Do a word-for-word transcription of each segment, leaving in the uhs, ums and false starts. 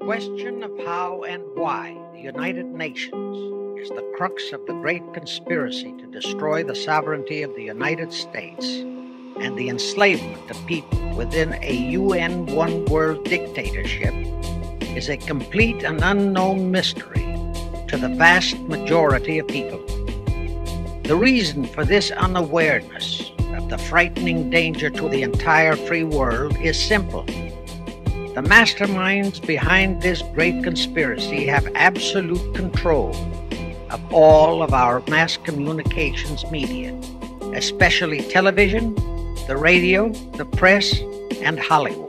question of how and why the United Nations is the crux of the great conspiracy to destroy the sovereignty of the United States and the enslavement of people within a U N one-world dictatorship is a complete and unknown mystery to the vast majority of people. The reason for this unawareness of the frightening danger to the entire free world is simple. The masterminds behind this great conspiracy have absolute control of all of our mass communications media, especially television, the radio, the press, and Hollywood.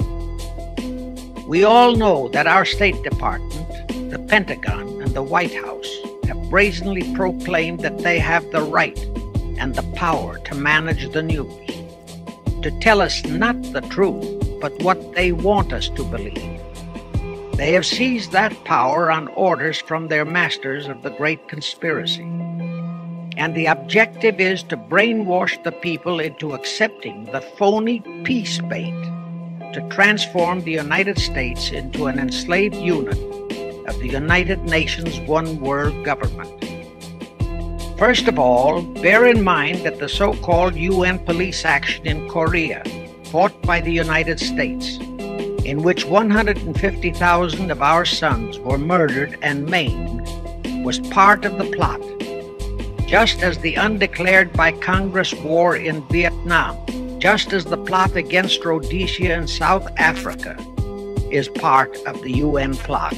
We all know that our State Department, the Pentagon, and the White House have brazenly proclaimed that they have the right and the power to manage the news, to tell us not the truth, but what they want us to believe. They have seized that power on orders from their masters of the great conspiracy. And the objective is to brainwash the people into accepting the phony peace bait, to transform the United States into an enslaved unit of the United Nations one world government. First of all, bear in mind that the so-called U N police action in Korea, fought by the United States, in which one hundred fifty thousand of our sons were murdered and maimed, was part of the plot, just as the undeclared by Congress war in Vietnam, just as the plot against Rhodesia and South Africa is part of the U N plot.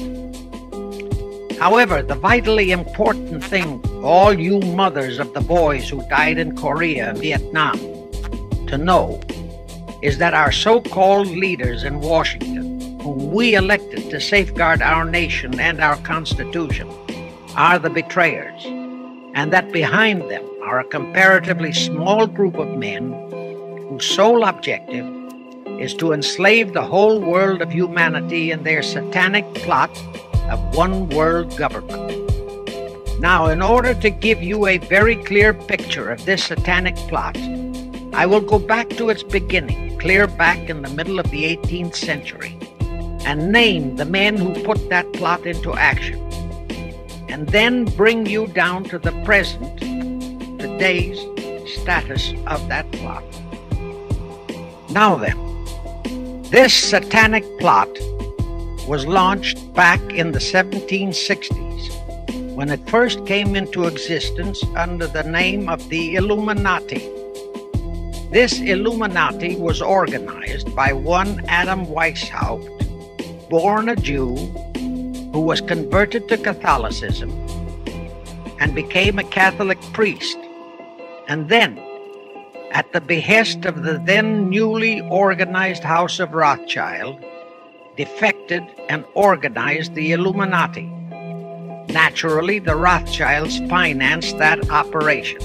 However, the vitally important thing for all you mothers of the boys who died in Korea and Vietnam to know is that our so-called leaders in Washington, whom we elected to safeguard our nation and our Constitution, are the betrayers, and that behind them are a comparatively small group of men whose sole objective is to enslave the whole world of humanity in their satanic plot of one world government. Now, in order to give you a very clear picture of this satanic plot, I will go back to its beginning, clear back in the middle of the eighteenth century, and name the men who put that plot into action, and then bring you down to the present, today's status of that plot. Now then, this satanic plot was launched back in the seventeen sixties, when it first came into existence under the name of the Illuminati. This Illuminati was organized by one Adam Weishaupt, born a Jew, who was converted to Catholicism and became a Catholic priest, and then, at the behest of the then newly organized House of Rothschild, defected and organized the Illuminati. Naturally, the Rothschilds financed that operation.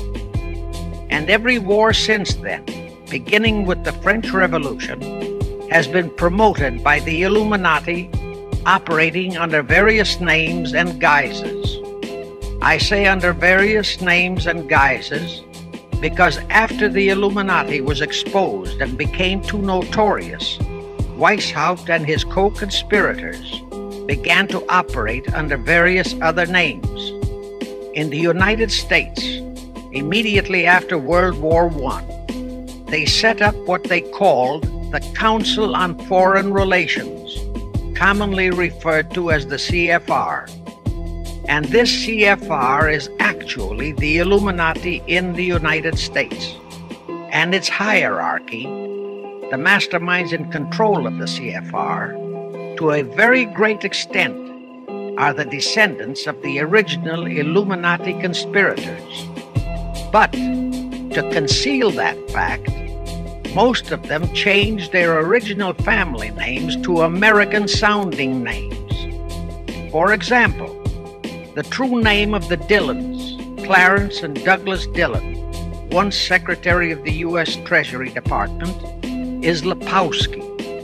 And every war since then, beginning with the French Revolution, has been promoted by the Illuminati, operating under various names and guises. I say under various names and guises because after the Illuminati was exposed and became too notorious, Weishaupt and his co-conspirators began to operate under various other names. In the United States, immediately after World War One, they set up what they called the Council on Foreign Relations, commonly referred to as the C F R. And this C F R is actually the Illuminati in the United States. And its hierarchy, the masterminds in control of the C F R, to a very great extent, are the descendants of the original Illuminati conspirators. But to conceal that fact, most of them changed their original family names to American-sounding names. For example, the true name of the Dillons, Clarence and Douglas Dillon, once Secretary of the U S Treasury Department, is Lepowski.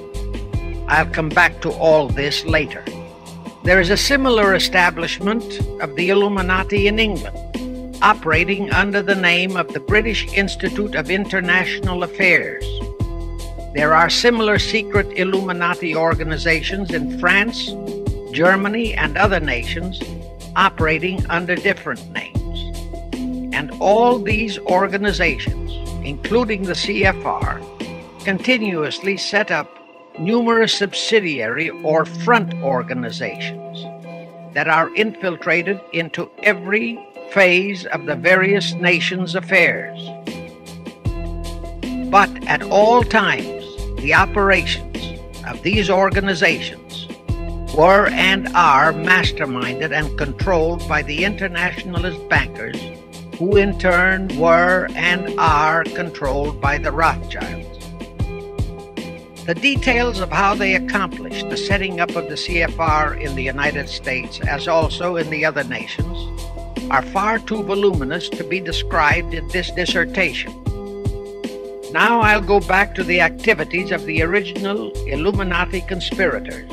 I'll come back to all this later. There is a similar establishment of the Illuminati in England, operating under the name of the British Institute of International Affairs. There are similar secret Illuminati organizations in France, Germany, and other nations operating under different names. And all these organizations, including the C F R, continuously set up numerous subsidiary or front organizations that are infiltrated into every phase of the various nations' affairs. But at all times, the operations of these organizations were and are masterminded and controlled by the internationalist bankers, who in turn were and are controlled by the Rothschilds. The details of how they accomplished the setting up of the C F R in the United States, as also in the other nations, are far too voluminous to be described in this dissertation. Now I'll go back to the activities of the original Illuminati conspirators.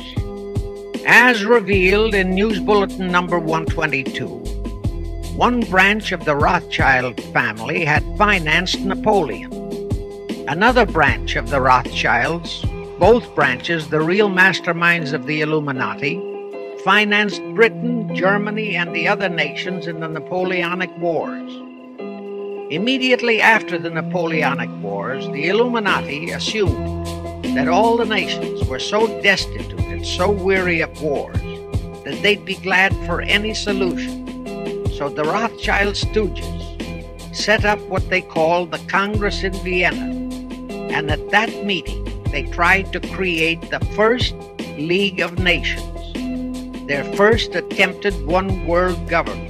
As revealed in News Bulletin number one twenty-two, one branch of the Rothschild family had financed Napoleon. Another branch of the Rothschilds, both branches the real masterminds of the Illuminati, financed Britain, Germany, and the other nations in the Napoleonic Wars. Immediately after the Napoleonic Wars, the Illuminati assumed that all the nations were so destitute and so weary of wars that they'd be glad for any solution. So the Rothschild stooges set up what they called the Congress in Vienna, and at that meeting they tried to create the first League of Nations, their first attempted one world government,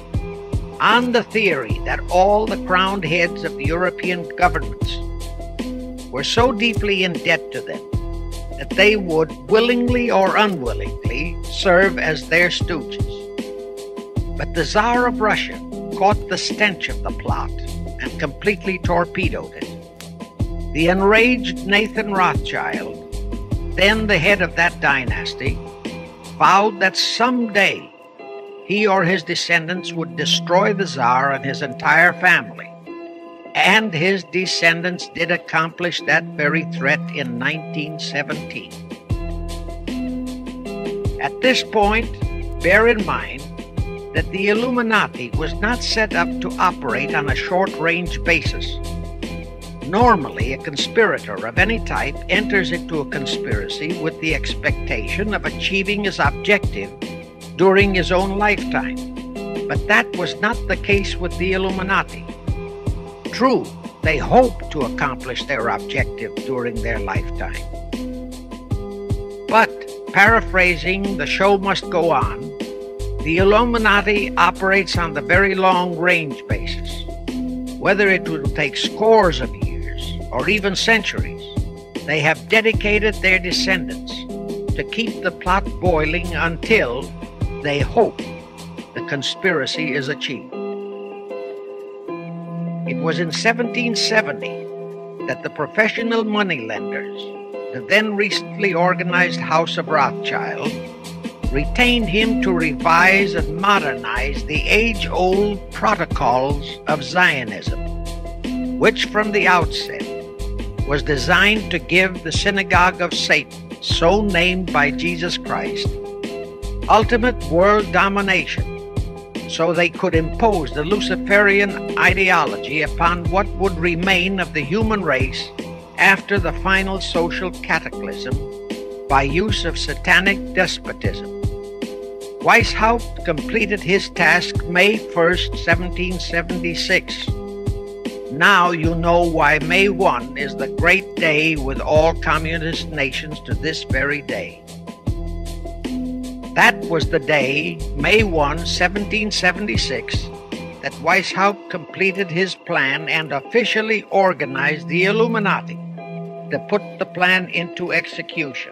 on the theory that all the crowned heads of the European governments were so deeply in debt to them that they would willingly or unwillingly serve as their stooges. But the Tsar of Russia caught the stench of the plot and completely torpedoed it. The enraged Nathan Rothschild, then the head of that dynasty, vowed that someday he or his descendants would destroy the Tsar and his entire family. And his descendants did accomplish that very threat in nineteen seventeen. At this point, bear in mind that the Illuminati was not set up to operate on a short-range basis. Normally, a conspirator of any type enters into a conspiracy with the expectation of achieving his objective during his own lifetime. But that was not the case with the Illuminati. True, they hoped to accomplish their objective during their lifetime. But, paraphrasing The Show Must Go On, the Illuminati operates on the very long-range basis. Whether it will take scores of years or even centuries, they have dedicated their descendants to keep the plot boiling until they hope the conspiracy is achieved. It was in seventeen seventy that the professional moneylenders, the then recently organized House of Rothschild, retained him to revise and modernize the age-old protocols of Zionism, which from the outset was designed to give the synagogue of Satan, so named by Jesus Christ, ultimate world domination, so they could impose the Luciferian ideology upon what would remain of the human race after the final social cataclysm by use of satanic despotism. Weishaupt completed his task May first, seventeen seventy-six. Now you know why May first is the great day with all communist nations to this very day. That was the day, May first, seventeen seventy-six, that Weishaupt completed his plan and officially organized the Illuminati to put the plan into execution.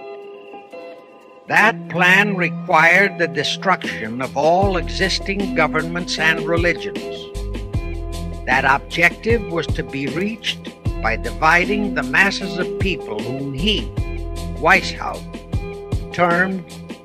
That plan required the destruction of all existing governments and religions. That objective was to be reached by dividing the masses of people whom he, Weishaupt, termed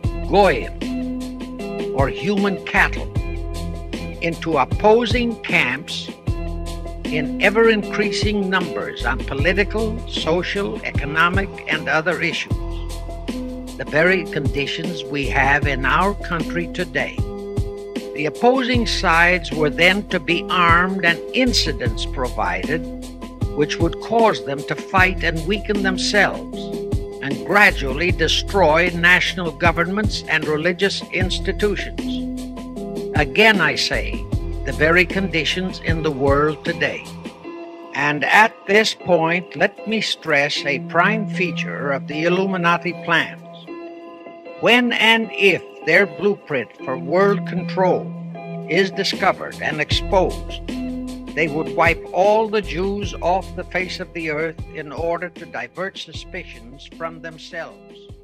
Goyim, or human cattle, into opposing camps in ever-increasing numbers on political, social, economic, and other issues. the very conditions we have in our country today. The opposing sides were then to be armed and incidents provided which would cause them to fight and weaken themselves and gradually destroy national governments and religious institutions. Again, I say, the very conditions in the world today. And at this point, let me stress a prime feature of the Illuminati plans. When and if their blueprint for world control is discovered and exposed, they would wipe all the Jews off the face of the earth in order to divert suspicions from themselves.